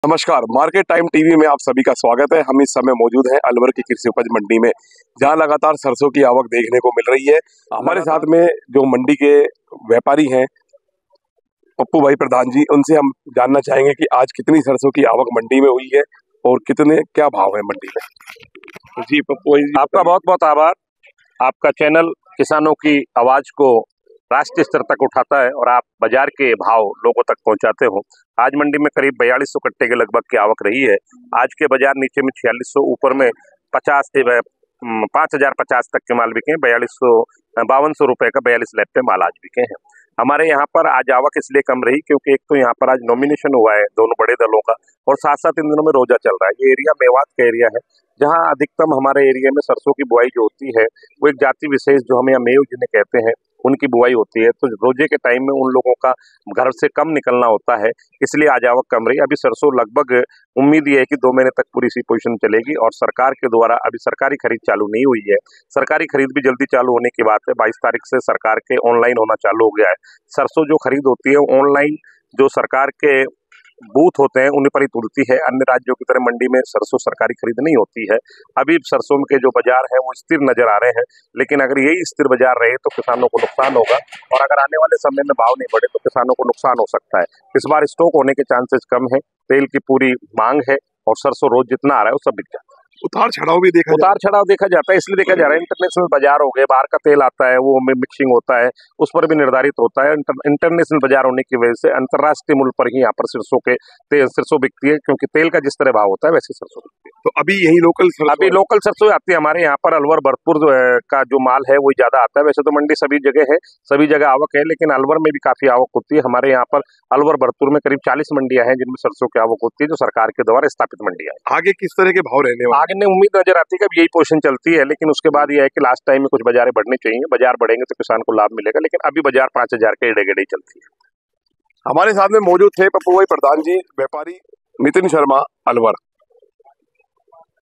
नमस्कार, market time TV में आप सभी का स्वागत है। हम इस समय मौजूद हैं अलवर की कृषि उपज मंडी में, जहां लगातार सरसों की आवक देखने को मिल रही है। हमारे साथ में जो मंडी के व्यापारी हैं पप्पू भाई प्रधान जी, उनसे हम जानना चाहेंगे कि आज कितनी सरसों की आवक मंडी में हुई है और क्या भाव है मंडी में। जी पप्पू भाई, आपका बहुत बहुत आभार। आपका चैनल किसानों की आवाज को राष्ट्रीय स्तर तक उठाता है और आप बाजार के भाव लोगों तक पहुंचाते हो। आज मंडी में करीब 4200 कट्टे के लगभग की आवक रही है। आज के बाजार नीचे में 4600, ऊपर में 50 से 5050 तक के माल बिके हैं। 5200 रुपए का 42 लैब पे माल आज बिके हैं। हमारे यहाँ पर आज आवक इसलिए कम रही क्योंकि एक तो यहाँ पर आज नॉमिनेशन हुआ है दोनों बड़े दलों का, और साथ साथ इन दिनों में रोजा चल रहा है। ये एरिया मेवात का एरिया है, जहाँ अधिकतम हमारे एरिया में सरसों की बुआई जो होती है वो एक जाति विशेष जो हम यहाँ मेव जिन्हें कहते हैं उनकी बुआई होती है। तो रोजे के टाइम में उन लोगों का घर से कम निकलना होता है, इसलिए आज आवक कम रही। अभी सरसों लगभग उम्मीद ये है कि 2 महीने तक पूरी इसी पोजीशन चलेगी, और सरकार के द्वारा अभी सरकारी खरीद चालू नहीं हुई है। सरकारी खरीद भी जल्दी चालू होने की बात है। 22 तारीख से सरकार के ऑनलाइन होना चालू हो गया है। सरसों जो खरीद होती है ऑनलाइन, जो सरकार के बूथ होते हैं उन्हीं पर ही तुलती है। अन्य राज्यों की तरह मंडी में सरसों सरकारी खरीद नहीं होती है। अभी सरसों के जो बाजार है वो स्थिर नजर आ रहे हैं, लेकिन अगर यही स्थिर बाजार रहे तो किसानों को नुकसान होगा, और अगर आने वाले समय में भाव नहीं बढ़े तो किसानों को नुकसान हो सकता है। इस बार स्टॉक होने के चांसेस कम है, तेल की पूरी मांग है और सरसों रोज जितना आ रहा है वो सब बिक जाता है। उतार चढ़ाव देखा जाता है, इसलिए देखा जा रहा है। इंटरनेशनल बाजार हो गए, बाहर का तेल आता है वो में मिक्सिंग होता है, उस पर भी निर्धारित होता है। इंटरनेशनल बाजार होने की वजह से अंतर्राष्ट्रीय मूल्य पर ही यहाँ पर सरसों बिकती है, क्योंकि तेल का जिस तरह भाव होता है वैसे सरसों बिकती है। तो अभी लोकल सरसों आती है हमारे यहाँ पर। अलवर भरतपुर का जो माल है वही ज्यादा आता है। वैसे तो मंडी सभी जगह है, सभी जगह आवक है, लेकिन अलवर में भी काफी आवक होती है। हमारे यहाँ पर अलवर भरतपुर में करीब 40 मंडियां हैं जिनमें सरसों की आवक होती है, जो सरकार के द्वारा स्थापित मंडियां हैं। आगे किस तरह के भाव रहने वाले? आगे उम्मीद नजर आती है कि यही पोजीशन चलती है, लेकिन उसके बाद यह है कि लास्ट टाइम में कुछ बाजारें बढ़ने चाहिए। बाजार बढ़ेंगे तो किसान को लाभ मिलेगा, लेकिन अभी बाजार 5000 के एड़े गड़े चलती है। हमारे साथ में मौजूद थे पप्पू भाई प्रधान जी, व्यापारी नितिन शर्मा, अलवर।